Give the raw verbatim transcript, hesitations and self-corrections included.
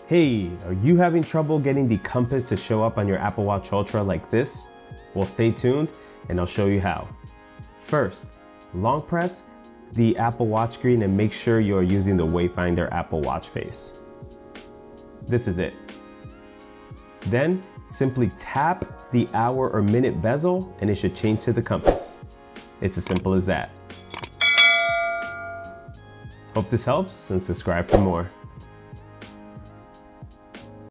Hey, are you having trouble getting the compass to show up on your Apple Watch Ultra like this? Well, stay tuned and I'll show you how. First, long press the Apple Watch screen and make sure you're using the Wayfinder Apple Watch face. This is it. Then simply tap the hour or minute bezel and it should change to the compass. It's as simple as that. Hope this helps and subscribe for more.